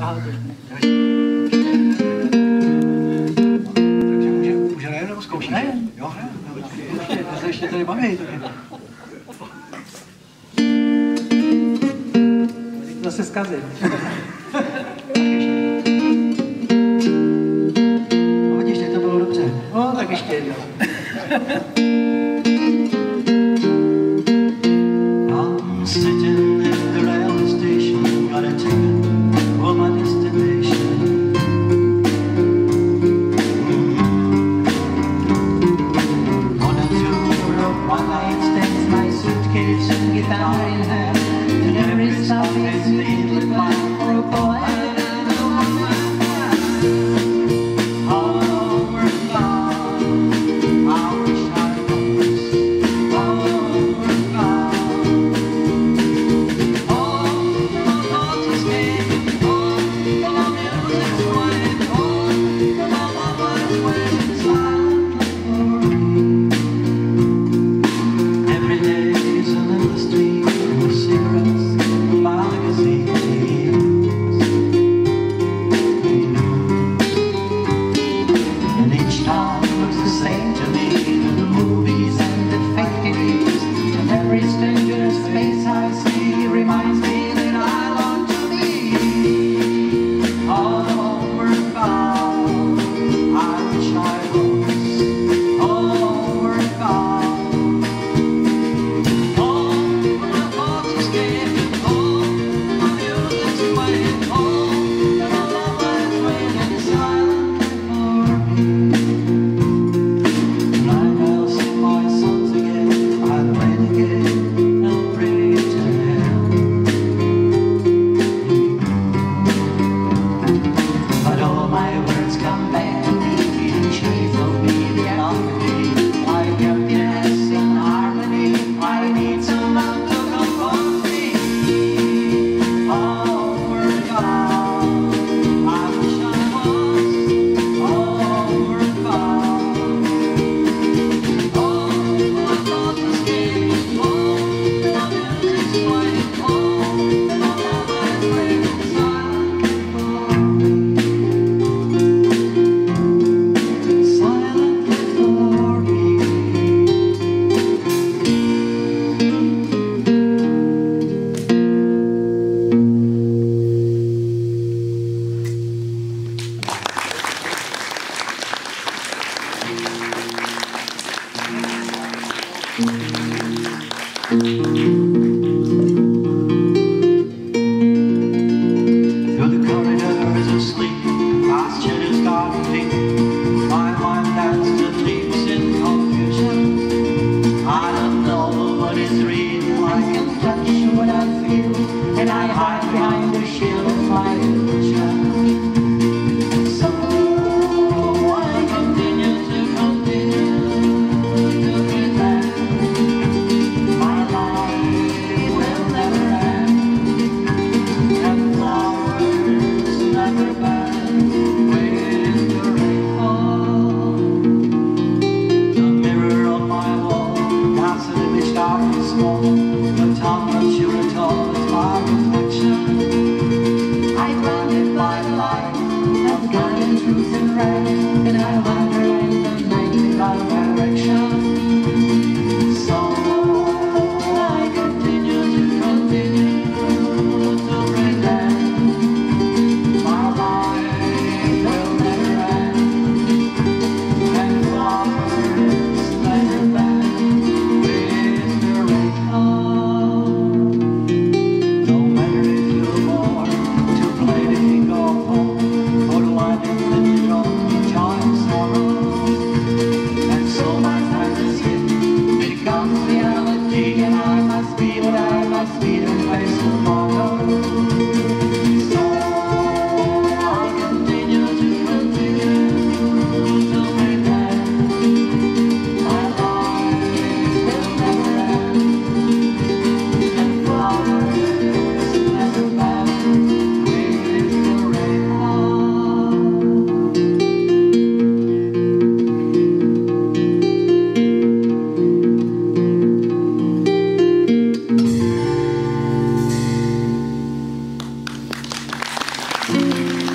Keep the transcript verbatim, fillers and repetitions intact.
Aha, to je. Takže může, může najem nebo zkoušíš? Najem. Jo, najem. Ještě, to se ještě tady baví. Zase zkazím. No vidíš, teď to bylo dobře. No, tak ještě jednou. I'm sitting in the railway station, got a ticket for my destination. Mm-hmm. On a tour of one night stands, my suitcase and guitar in hand, and every stop is needed mine for a boy. All over town, I wish I Thank you.